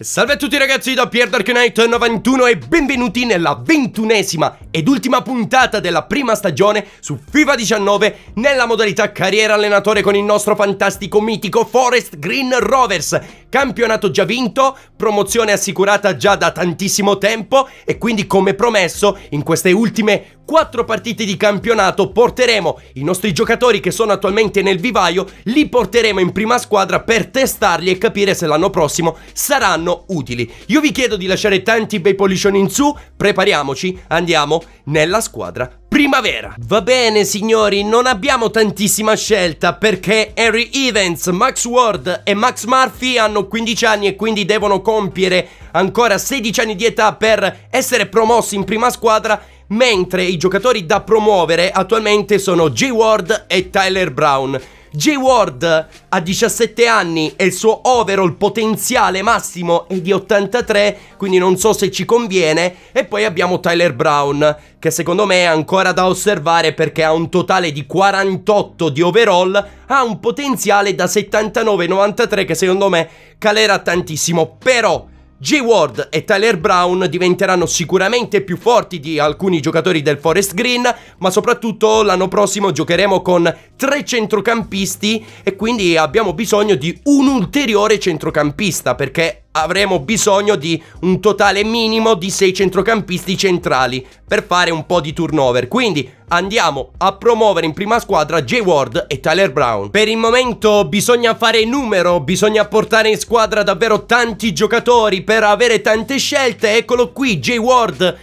Salve a tutti ragazzi da PierDarkKnight91 e benvenuti nella 21esima ed ultima puntata della prima stagione su FIFA 19 nella modalità carriera allenatore con il nostro fantastico mitico Forest Green Rovers. Campionato già vinto, promozione assicurata già da tantissimo tempo e quindi come promesso in queste ultime 4 partite di campionato porteremo i nostri giocatori che sono attualmente nel vivaio, li porteremo in prima squadra per testarli e capire se l'anno prossimo saranno utili. Io vi chiedo di lasciare tanti bei pollicioni in su, prepariamoci, andiamo nella squadra primavera. Va bene signori, non abbiamo tantissima scelta perché Henry Evans, Max Ward e Max Murphy hanno 15 anni e quindi devono compiere ancora 16 anni di età per essere promossi in prima squadra, mentre i giocatori da promuovere attualmente sono Jay Ward e Tyler Brown. Jay Ward ha 17 anni e il suo overall potenziale massimo è di 83, quindi non so se ci conviene. E poi abbiamo Tyler Brown, che secondo me è ancora da osservare perché ha un totale di 48 di overall, ha un potenziale da 79-93 che secondo me calerà tantissimo. Però Jay Ward e Tyler Brown diventeranno sicuramente più forti di alcuni giocatori del Forest Green, ma soprattutto l'anno prossimo giocheremo con 3 centrocampisti e quindi abbiamo bisogno di un ulteriore centrocampista perché avremo bisogno di un totale minimo di 6 centrocampisti centrali per fare un po' di turnover. Quindi andiamo a promuovere in prima squadra Jay Ward e Tyler Brown. Per il momento bisogna fare numero, bisogna portare in squadra davvero tanti giocatori per avere tante scelte. Eccolo qui, Jay Ward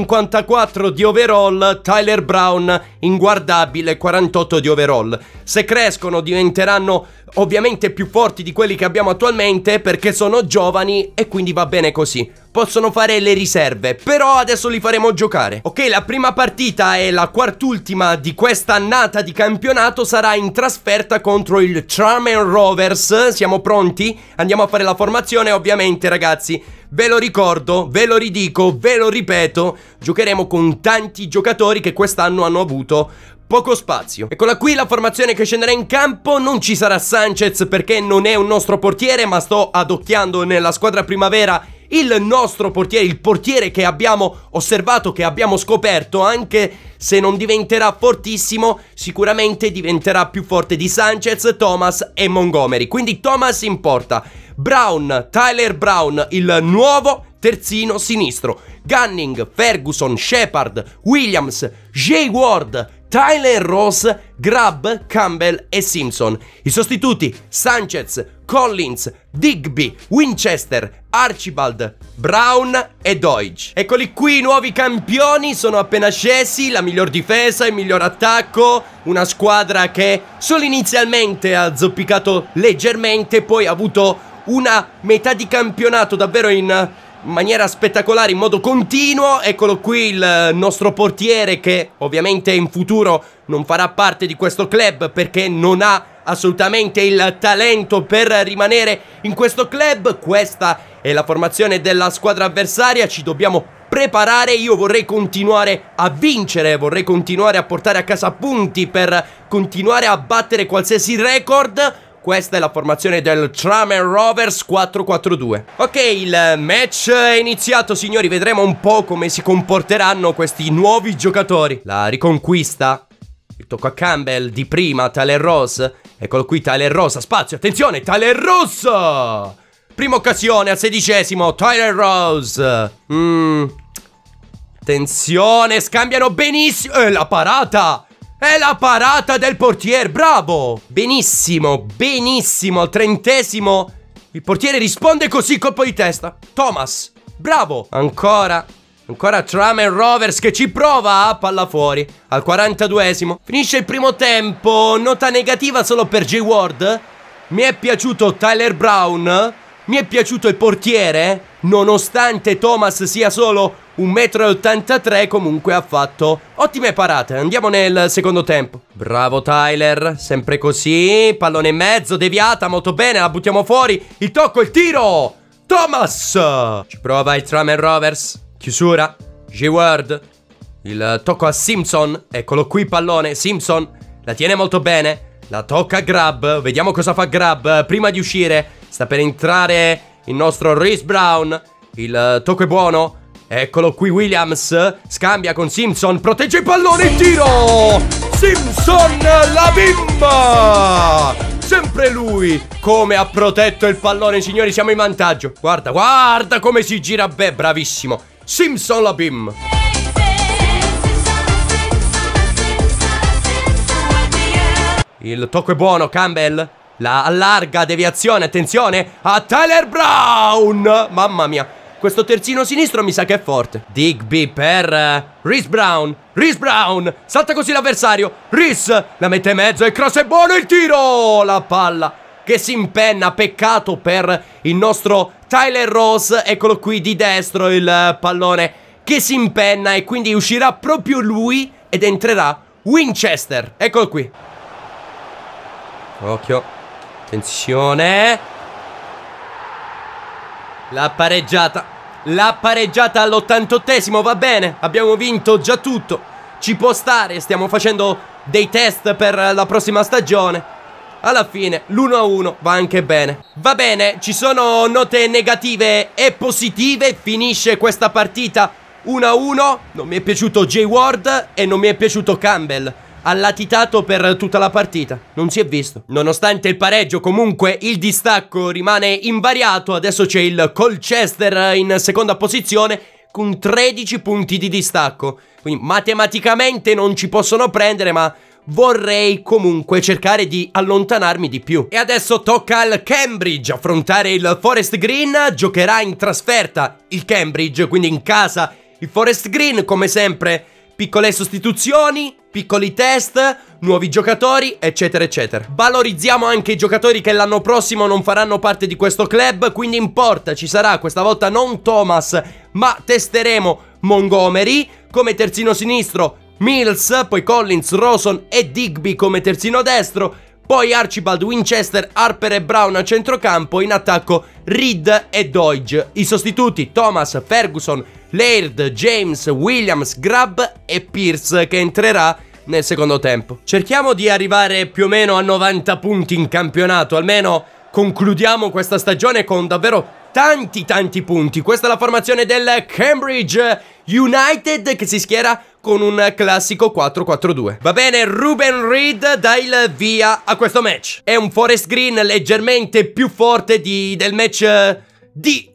54 di overall, Tyler Brown inguardabile 48 di overall. Se crescono diventeranno ovviamente più forti di quelli che abbiamo attualmente perché sono giovani e quindi va bene così. Possono fare le riserve, però adesso li faremo giocare. Ok, la prima partita e la quartultima di questa annata di campionato sarà in trasferta contro il Charmen Rovers. Siamo pronti? Andiamo a fare la formazione ovviamente ragazzi. Ve lo ricordo, ve lo ridico, ve lo ripeto, giocheremo con tanti giocatori che quest'anno hanno avuto poco spazio. Eccola qui la formazione che scenderà in campo. Non ci sarà Sanchez perché non è un nostro portiere, ma sto adocchiando nella squadra primavera il nostro portiere, il portiere che abbiamo osservato, che abbiamo scoperto. Anche se non diventerà fortissimo, sicuramente diventerà più forte di Sanchez, Thomas e Montgomery. Quindi Thomas in porta, Brown, Tyler Brown, il nuovo terzino sinistro, Gunning, Ferguson, Shepard, Williams, Jay Ward, Tyler Ross, Grubb, Campbell e Simpson. I sostituti: Sanchez, Collins, Digby, Winchester, Archibald, Brown e Doige. Eccoli qui i nuovi campioni, sono appena scesi, la miglior difesa, il miglior attacco, una squadra che solo inizialmente ha zoppicato leggermente, poi ha avuto una metà di campionato davvero in maniera spettacolare, in modo continuo. Eccolo qui il nostro portiere che ovviamente in futuro non farà parte di questo club perché non ha assolutamente il talento per rimanere in questo club. Questa è la formazione della squadra avversaria, ci dobbiamo preparare. Io vorrei continuare a vincere, vorrei continuare a portare a casa punti per continuare a battere qualsiasi record. Questa è la formazione del Charmen Rovers 4-4-2. Ok, il match è iniziato signori, vedremo un po' come si comporteranno questi nuovi giocatori. La riconquista, il tocco a Campbell di prima, Tyler Ross. Eccolo qui Tyler Ross, spazio, attenzione, Tyler Ross! Prima occasione al 16esimo, Tyler Ross. Attenzione, scambiano benissimo. La parata! È la parata del portiere, bravo! Benissimo, benissimo, al 30esimo il portiere risponde così, colpo di testa. Thomas, bravo! Ancora Charmen Rovers che ci prova, palla fuori. Al 42esimo finisce il primo tempo, nota negativa solo per Jay Ward. Mi è piaciuto Tyler Brown, mi è piaciuto il portiere, nonostante Thomas sia solo 1,83 m, comunque ha fatto ottime parate. Andiamo nel secondo tempo. Bravo Tyler, sempre così. Pallone in mezzo, deviata, molto bene, la buttiamo fuori. Il tocco, il tiro. Thomas! Ci prova il Charmen Rovers. Chiusura, Jay Ward. Il tocco a Simpson. Eccolo qui pallone, Simpson la tiene molto bene. La tocca a Grubb, vediamo cosa fa Grubb prima di uscire. Sta per entrare il nostro Reese Brown. Il tocco è buono. Eccolo qui Williams. Scambia con Simpson. Protegge il pallone. Il tiro. Simpson, la bimba. Sempre lui. Come ha protetto il pallone, signori. Siamo in vantaggio. Guarda, guarda come si gira. Beh, bravissimo. Simpson, la bim. Il tocco è buono, Campbell. La allarga, deviazione, attenzione a Tyler Brown. Mamma mia, questo terzino sinistro mi sa che è forte. Digby per Reese Brown. Reese Brown, salta così l'avversario. Reese la mette in mezzo, il cross è buono, il tiro. La palla che si impenna, peccato per il nostro Tyler Rose. Eccolo qui di destro il pallone che si impenna e quindi uscirà proprio lui ed entrerà Winchester. Eccolo qui. Occhio. Attenzione. La pareggiata. La pareggiata all'88esimo, va bene. Abbiamo vinto già tutto. Ci può stare, stiamo facendo dei test per la prossima stagione. Alla fine l'1-1 va anche bene. Va bene, ci sono note negative e positive. Finisce questa partita 1-1. Non mi è piaciuto Jay Ward e non mi è piaciuto Campbell. Ha latitato per tutta la partita, non si è visto. Nonostante il pareggio, comunque il distacco rimane invariato. Adesso c'è il Colchester in seconda posizione con 13 punti di distacco. Quindi matematicamente non ci possono prendere, ma vorrei comunque cercare di allontanarmi di più. E adesso tocca al Cambridge affrontare il Forest Green. Giocherà in trasferta il Cambridge, quindi in casa il Forest Green, come sempre. Piccole sostituzioni, piccoli test, nuovi giocatori, eccetera eccetera. Valorizziamo anche i giocatori che l'anno prossimo non faranno parte di questo club, quindi in porta ci sarà questa volta non Thomas, ma testeremo Montgomery come terzino sinistro, Mills, poi Collins, Rawson e Digby come terzino destro, poi Archibald, Winchester, Harper e Brown a centrocampo, in attacco Reed e Doige. I sostituti Thomas, Ferguson, Laird, James, Williams, Grubb e Pierce, che entrerà nel secondo tempo. Cerchiamo di arrivare più o meno a 90 punti in campionato, almeno concludiamo questa stagione con davvero tanti punti. Questa è la formazione del Cambridge United, che si schiera con un classico 4-4-2. Va bene, Ruben Reed dà il via a questo match. È un Forest Green leggermente più forte del match di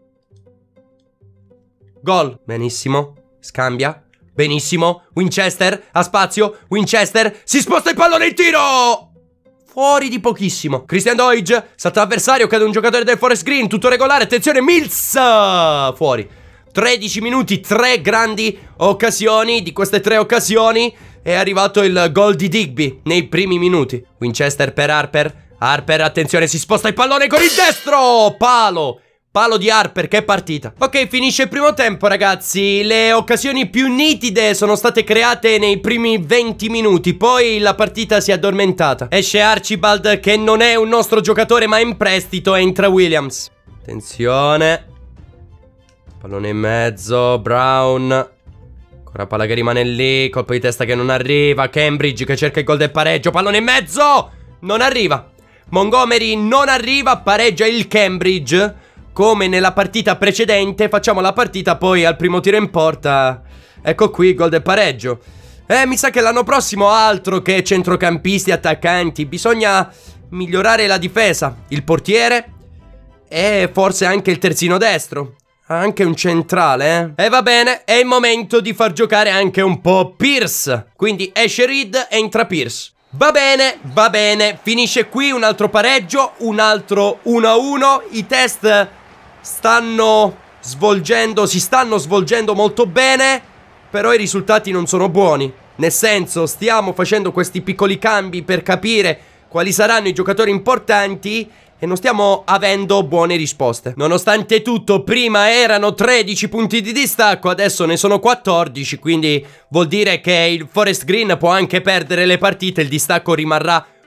gol. Benissimo. Scambia. Benissimo. Winchester ha spazio. Winchester si sposta il pallone, il tiro! Fuori di pochissimo. Christian Doige salta avversario, cade un giocatore del Forest Green. Tutto regolare. Attenzione, Mills! Fuori. 13 minuti, 3 grandi occasioni. Di queste 3 occasioni è arrivato il gol di Digby nei primi minuti. Winchester per Harper. Harper, attenzione, si sposta il pallone con il destro. Palo. Palo di Harper, che partita. Ok, finisce il primo tempo, ragazzi. Le occasioni più nitide sono state create nei primi 20 minuti. Poi la partita si è addormentata. Esce Archibald, che non è un nostro giocatore ma è in prestito. Entra Williams. Attenzione. Pallone in mezzo, Brown. Ancora palla che rimane lì. Colpo di testa che non arriva. Cambridge che cerca il gol del pareggio. Pallone in mezzo. Non arriva. Montgomery non arriva. Pareggia il Cambridge. Come nella partita precedente. Facciamo la partita, poi al primo tiro in porta. Ecco qui il gol del pareggio. Mi sa che l'anno prossimo altro che centrocampisti, attaccanti. Bisogna migliorare la difesa. Il portiere. E forse anche il terzino destro. Anche un centrale, E va bene, è il momento di far giocare anche un po' Pierce. Quindi esce Reed, entra Pierce. Va bene, finisce qui un altro pareggio, un altro 1-1. I test si stanno svolgendo molto bene, però i risultati non sono buoni. Nel senso, stiamo facendo questi piccoli cambi per capire quali saranno i giocatori importanti e non stiamo avendo buone risposte. Nonostante tutto, prima erano 13 punti di distacco, adesso ne sono 14, quindi vuol dire che il Forest Green può anche perdere le partite, il distacco rimarrà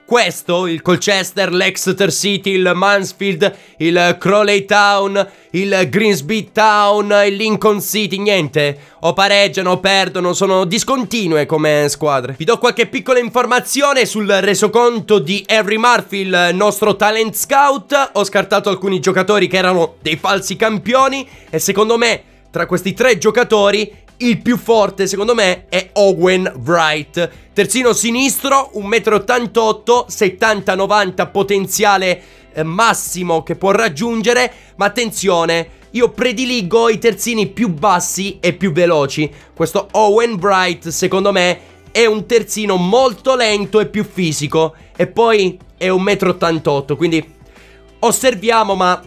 questo, il Colchester, l'Exeter City, il Mansfield, il Crawley Town, il Grimsby Town, il Lincoln City, niente. O pareggiano o perdono, sono discontinue come squadre. Vi do qualche piccola informazione sul resoconto di Harry Murphy, il nostro talent scout. Ho scartato alcuni giocatori che erano dei falsi campioni e secondo me, tra questi 3 giocatori, il più forte secondo me è Owen Wright. Terzino sinistro, 1,88 m, 70-90 potenziale massimo che può raggiungere. Ma attenzione, io prediligo i terzini più bassi e più veloci. Questo Owen Wright secondo me è un terzino molto lento e più fisico. E poi è 1,88 m, quindi osserviamo, ma...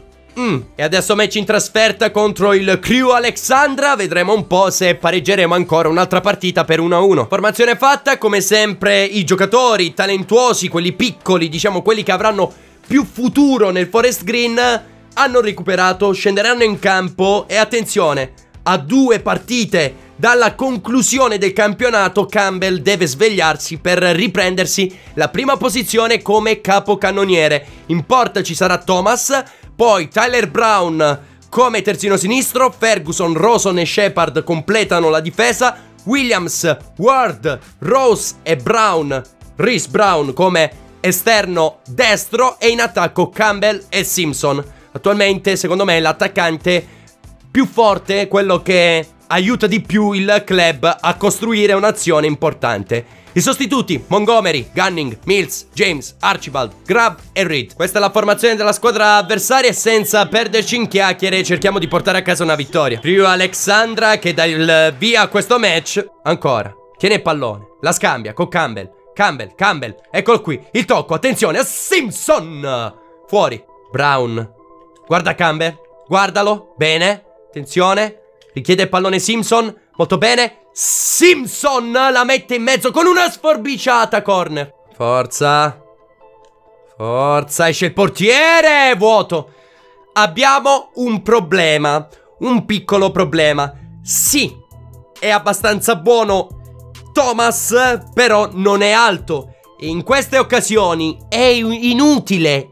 E adesso match in trasferta contro il Crew Alexandra. Vedremo un po' se pareggeremo ancora un'altra partita per 1-1. Formazione fatta, come sempre i giocatori talentuosi, quelli piccoli, diciamo quelli che avranno più futuro nel Forest Green, hanno recuperato, scenderanno in campo. E attenzione, a 2 partite dalla conclusione del campionato Campbell deve svegliarsi per riprendersi la prima posizione come capocannoniere. In porta ci sarà Thomas, poi Tyler Brown come terzino sinistro, Ferguson, Rawson e Shepard completano la difesa, Williams, Ward, Rose e Brown, Reese Brown come esterno destro, e in attacco Campbell e Simpson. Attualmente secondo me l'attaccante più forte, quello che aiuta di più il club a costruire un'azione importante. I sostituti: Montgomery, Gunning, Mills, James, Archibald, Grab e Reed. Questa è la formazione della squadra avversaria e senza perderci in chiacchiere cerchiamo di portare a casa una vittoria. Crew Alexandra che dà il via a questo match. Ancora, tiene il pallone, la scambia con Campbell. Campbell, eccolo qui, il tocco, attenzione a Simpson. Fuori, Brown, guarda Campbell, guardalo, bene, attenzione. Richiede il pallone Simpson, molto bene. Simpson la mette in mezzo con una sforbiciata corner. Forza, esce il portiere, vuoto. Abbiamo un problema, un piccolo problema. Sì, è abbastanza buono Thomas, però non è alto. E in queste occasioni è inutile.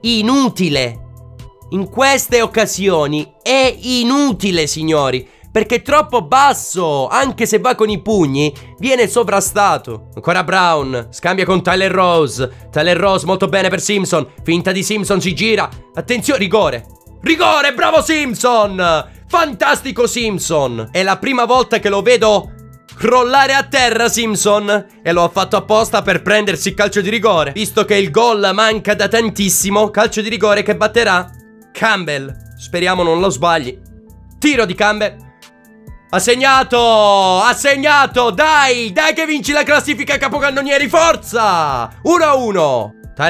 In queste occasioni è inutile, signori, perché è troppo basso. Anche se va con i pugni viene sovrastato. Ancora Brown, scambia con Tyler Rose. Tyler Rose molto bene per Simpson. Finta di Simpson, si gira. Attenzione, rigore, bravo Simpson. Fantastico Simpson. È la prima volta che lo vedo crollare a terra Simpson, e lo ha fatto apposta per prendersi il calcio di rigore, visto che il gol manca da tantissimo. Calcio di rigore che batterà Campbell, speriamo non lo sbagli. Tiro di Campbell, ha segnato, dai che vinci la classifica capocannonieri, forza! 1-1.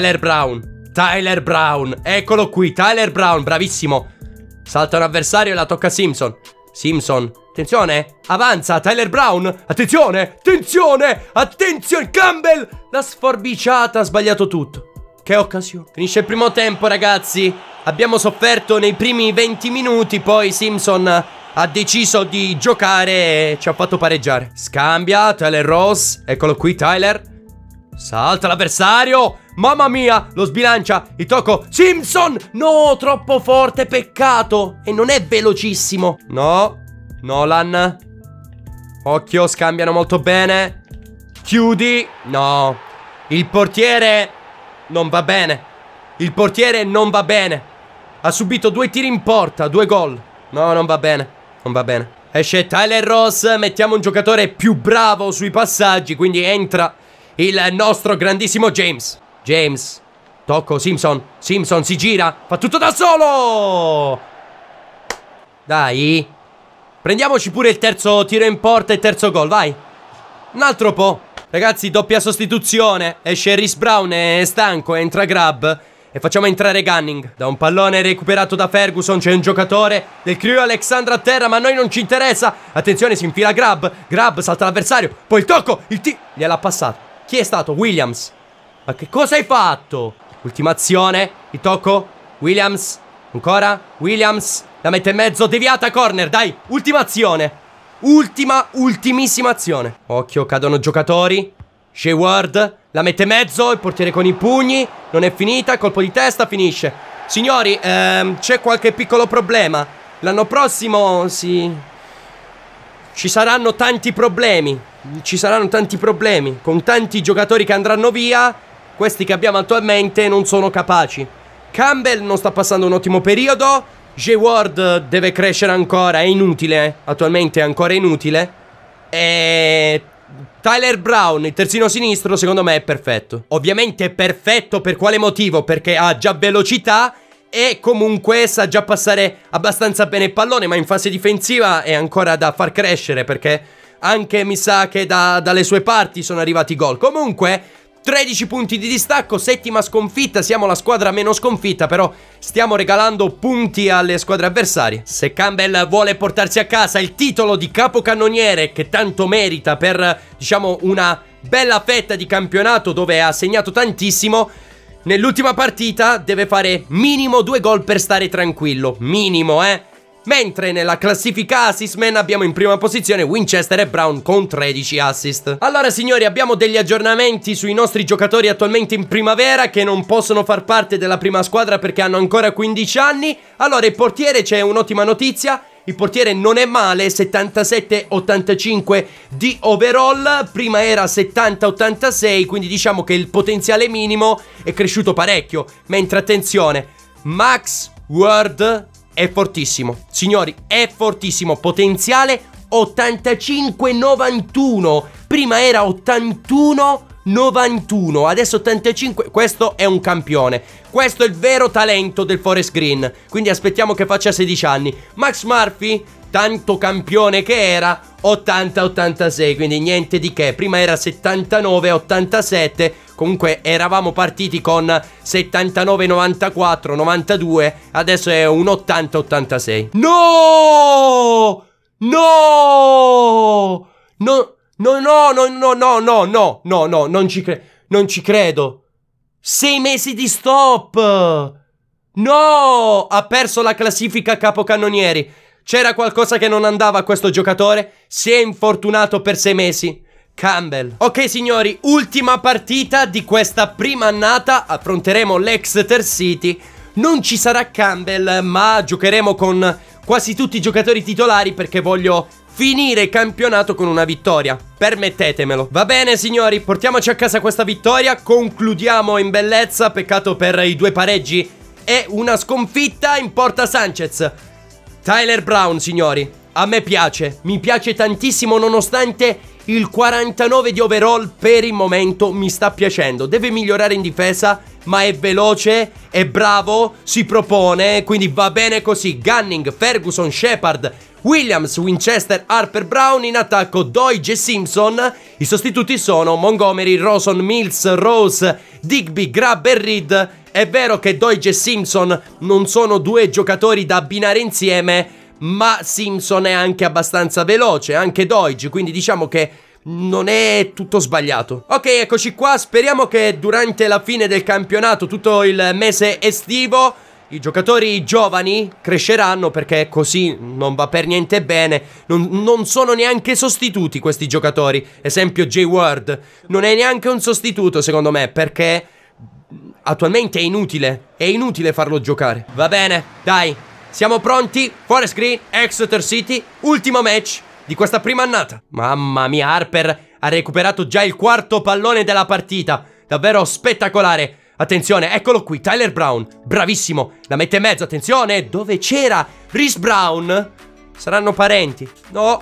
Tyler Brown, eccolo qui, Tyler Brown, bravissimo. Salta un avversario e la tocca a Simpson. Attenzione, avanza Tyler Brown. Attenzione, Campbell, la sforbiciata, ha sbagliato tutto. Che occasione. Finisce il primo tempo, ragazzi. Abbiamo sofferto nei primi 20 minuti, poi Simpson ha deciso di giocare e ci ha fatto pareggiare. Scambia Tyler Rose, eccolo qui Tyler. Salta l'avversario, mamma mia, lo sbilancia, il tocco Simpson, no, troppo forte, peccato. E non è velocissimo. No, Nolan, occhio, scambiano molto bene. Chiudi, no. Il portiere non va bene. Ha subito 2 tiri in porta, 2 gol. No, non va bene. Esce Tyler Rose, mettiamo un giocatore più bravo sui passaggi, quindi entra il nostro grandissimo James. Tocco Simpson, si gira, fa tutto da solo. Dai, prendiamoci pure il terzo tiro in porta e terzo gol, vai. Un altro po'. Ragazzi, doppia sostituzione. Esce Reese Brown, è stanco, entra Grab e facciamo entrare Gunning. Da un pallone recuperato da Ferguson c'è un giocatore del Crew Alexandra a terra, ma a noi non ci interessa. Attenzione, si infila Grab, salta l'avversario, poi il tocco, gliel'ha passato. Chi è stato? Williams. Ma che cosa hai fatto? Ultima azione, il tocco, Williams, ancora Williams, la mette in mezzo, deviata, corner, dai, ultima azione. Ultimissima azione. Occhio, cadono giocatori. Shea Ward la mette mezzo, il portiere con i pugni. Non è finita, colpo di testa, finisce. Signori, c'è qualche piccolo problema. L'anno prossimo ci saranno tanti problemi. Ci saranno tanti problemi. Con tanti giocatori che andranno via, questi che abbiamo attualmente non sono capaci. Campbell non sta passando un ottimo periodo. Shea Ward deve crescere ancora, è inutile, attualmente è ancora inutile. E Tyler Brown, il terzino sinistro, secondo me è perfetto. Ovviamente è perfetto per quale motivo? Perché ha già velocità e comunque sa già passare abbastanza bene il pallone, ma in fase difensiva è ancora da far crescere, perché anche mi sa che dalle sue parti sono arrivati gol. Comunque 13 punti di distacco, settima sconfitta, siamo la squadra meno sconfitta, però stiamo regalando punti alle squadre avversarie. Se Campbell vuole portarsi a casa il titolo di capocannoniere che tanto merita per, diciamo, una bella fetta di campionato dove ha segnato tantissimo, nell'ultima partita deve fare minimo 2 gol per stare tranquillo, minimo, Mentre nella classifica assist-man abbiamo in prima posizione Winchester e Brown con 13 assist. Allora signori, abbiamo degli aggiornamenti sui nostri giocatori attualmente in primavera che non possono far parte della prima squadra perché hanno ancora 15 anni. Allora il portiere, c'è un'ottima notizia. Il portiere non è male, 77-85 di overall, prima era 70-86, quindi diciamo che il potenziale minimo è cresciuto parecchio. Mentre attenzione, Max Ward è fortissimo, signori, è fortissimo, potenziale 85-91, prima era 81-91, adesso 85, questo è un campione, questo è il vero talento del Forest Green, quindi aspettiamo che faccia 16 anni. Max Murphy, tanto campione che era, 80-86, quindi niente di che, prima era 79-87, comunque eravamo partiti con 79-94, 92, adesso è un 80-86. No! No! No! No, no, no, no, no, no, no, no, no, non ci credo. 6 mesi di stop! No! Ha perso la classifica capocannonieri. C'era qualcosa che non andava a questo giocatore? Si è infortunato per 6 mesi. Campbell. Ok signori, ultima partita di questa prima annata. Affronteremo l'Exeter City. Non ci sarà Campbell, ma giocheremo con quasi tutti i giocatori titolari perché voglio finire il campionato con una vittoria. Permettetemelo. Va bene signori, portiamoci a casa questa vittoria. Concludiamo in bellezza. Peccato per i 2 pareggi e una sconfitta. In porta Sanchez. Tyler Brown signori, a me piace, mi piace tantissimo nonostante il 49 di overall per il momento mi sta piacendo. Deve migliorare in difesa, ma è veloce, è bravo, si propone, quindi va bene così. Gunning, Ferguson, Shepard, Williams, Winchester, Harper, Brown. In attacco Doige e Simpson. I sostituti sono Montgomery, Rawson, Mills, Rose, Digby, Grab e Reed. È vero che Doige e Simpson non sono 2 giocatori da abbinare insieme, ma Simpson è anche abbastanza veloce, anche Doige, quindi diciamo che non è tutto sbagliato. Ok, eccoci qua, speriamo che durante la fine del campionato, tutto il mese estivo, i giocatori giovani cresceranno, perché così non va per niente bene. Non sono neanche sostituti questi giocatori. Esempio Shea Ward, non è neanche un sostituto secondo me, perché attualmente è inutile farlo giocare. Va bene, dai, siamo pronti. Forest Green, Exeter City, ultimo match di questa prima annata. Mamma mia, Harper ha recuperato già il 4º pallone della partita. Davvero spettacolare. Attenzione, eccolo qui, Tyler Brown, bravissimo. La mette in mezzo, attenzione, dove c'era Reese Brown? Saranno parenti. No.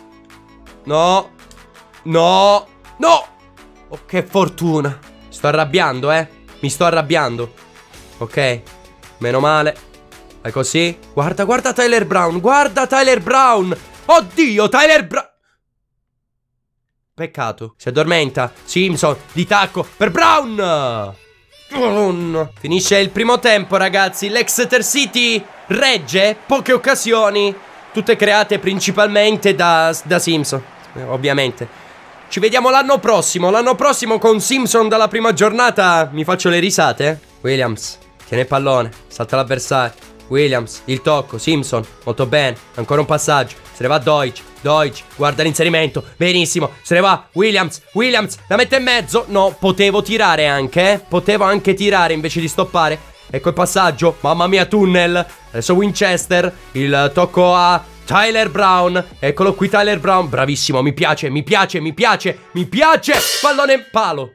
No. No. No. Oh, che fortuna. Sto arrabbiando, mi sto arrabbiando. Ok, meno male. È così. Guarda, guarda Tyler Brown. Guarda Tyler Brown. Oddio, Tyler Brown. Peccato. Si addormenta. Simpson, di tacco per Brown. Finisce il primo tempo, ragazzi. L'Exeter City regge. Poche occasioni, tutte create principalmente da Simpson, ovviamente. Ci vediamo l'anno prossimo. L'anno prossimo con Simpson dalla prima giornata mi faccio le risate. Williams tiene il pallone, salta l'avversario. Williams, il tocco, Simpson, molto bene, ancora un passaggio, se ne va Deutsch, guarda l'inserimento, benissimo, se ne va Williams, la mette in mezzo, no, potevo tirare anche, potevo anche tirare invece di stoppare, ecco il passaggio, mamma mia tunnel, adesso Winchester, il tocco a Tyler Brown, eccolo qui Tyler Brown, bravissimo, mi piace, pallone palo,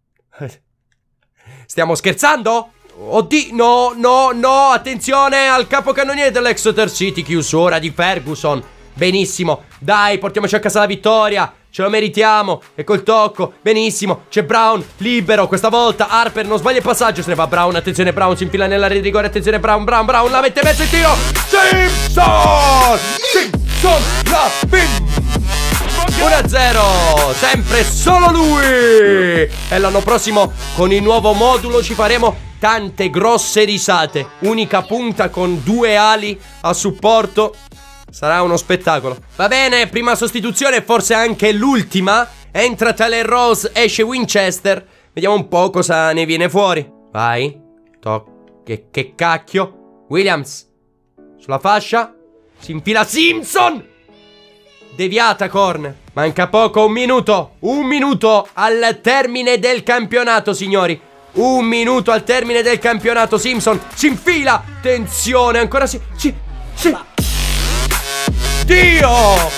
stiamo scherzando? Oddio, no, attenzione al capocannoniere dell'Exeter City, chiusura di Ferguson, benissimo, dai, portiamoci a casa la vittoria, ce lo meritiamo, ecco il tocco, benissimo, c'è Brown, libero, questa volta Harper non sbaglia il passaggio, se ne va Brown, attenzione Brown, si infila nell'area di rigore, attenzione Brown, la mette in mezzo il tiro, Simpson, la pin! 1-0, sempre solo lui. E l'anno prossimo con il nuovo modulo ci faremo tante grosse risate. Unica punta con 2 ali a supporto. Sarà uno spettacolo. Va bene, prima sostituzione, forse anche l'ultima. Entra Tyler Rose, esce Winchester. Vediamo un po' cosa ne viene fuori. Vai. Che cacchio. Williams sulla fascia. Si infila Simpson. Deviata corner. Manca poco, un minuto al termine del campionato, signori. 1 minuto al termine del campionato. Simpson si infila. Attenzione, ancora sì. Dio!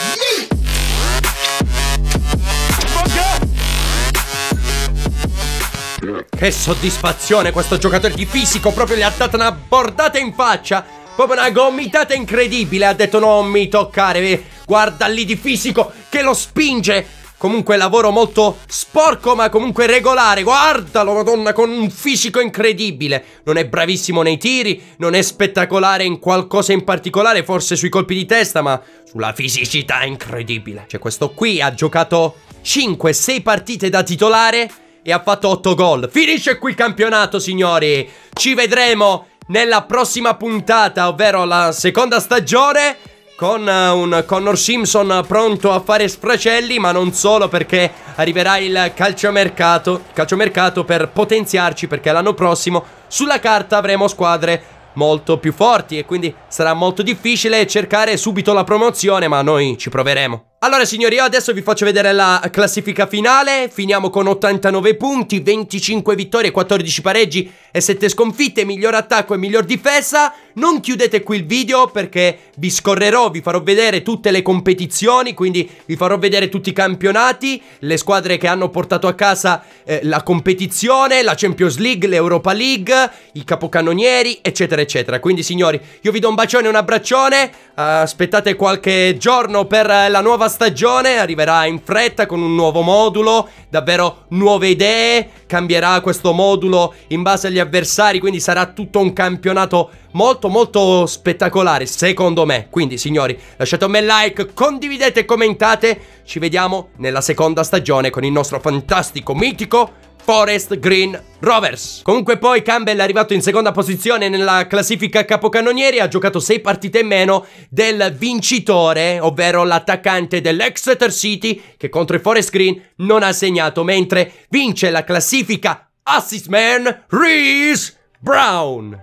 Che soddisfazione questo giocatore di fisico. Proprio gli ha dato una bordata in faccia. Proprio una gomitata incredibile. Ha detto non mi toccare. Guarda lì di fisico che lo spinge. Comunque lavoro molto sporco ma comunque regolare. Guardalo, madonna, con un fisico incredibile. Non è bravissimo nei tiri, non è spettacolare in qualcosa in particolare, forse sui colpi di testa, ma sulla fisicità incredibile. Cioè questo qui ha giocato 5-6 partite da titolare e ha fatto 8 gol. Finisce qui il campionato, signori. Ci vedremo nella prossima puntata, ovvero la seconda stagione, con un Connor Simpson pronto a fare sfracelli, ma non solo, perché arriverà il calciomercato per potenziarci, perché l'anno prossimo sulla carta avremo squadre molto più forti e quindi sarà molto difficile cercare subito la promozione, ma noi ci proveremo. Allora signori, io adesso vi faccio vedere la classifica finale. Finiamo con 89 punti, 25 vittorie, 14 pareggi e 7 sconfitte, miglior attacco e miglior difesa. Non chiudete qui il video perché vi scorrerò, vi farò vedere tutte le competizioni, quindi vi farò vedere tutti i campionati, le squadre che hanno portato a casa la competizione, la Champions League, l'Europa League, i capocannonieri, eccetera eccetera. Quindi signori, io vi do un bacione e un abbraccione, aspettate qualche giorno per la nuova stagione, arriverà in fretta con un nuovo modulo, davvero nuove idee, cambierà questo modulo in base agli avversari, quindi sarà tutto un campionato molto spettacolare secondo me. Quindi signori, lasciate un bel like, condividete e commentate. Ci vediamo nella seconda stagione con il nostro fantastico mitico Forest Green Rovers. Comunque poi Campbell è arrivato in seconda posizione nella classifica capocannonieri, ha giocato 6 partite in meno del vincitore, ovvero l'attaccante dell'Exeter City, che contro i Forest Green non ha segnato, mentre vince la classifica assist man Reese Brown.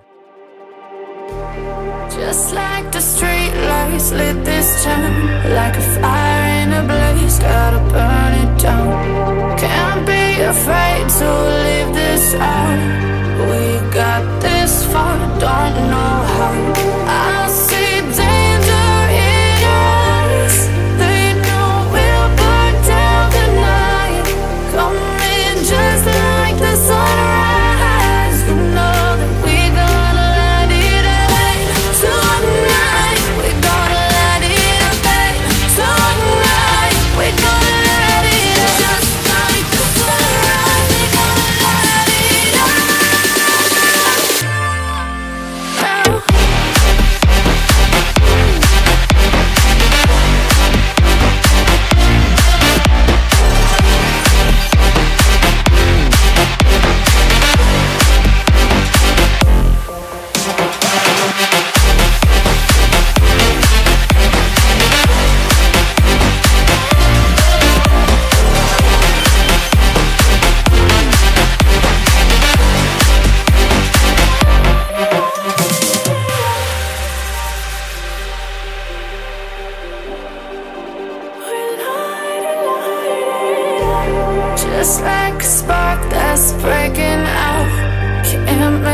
Just like the street lights lit this town, like a fire in a blaze, gotta burn it down. Can't be afraid to leave this out. We got this far, don't know how. I see danger in your eyes. They know we'll burn down the night. Coming just like the sunrise. You know that we gonna light it up tonight. We gonna light it up tonight. We gonna light it up just like the sunrise. We gonna light it up now. just like a spark that's breaking out. Can't make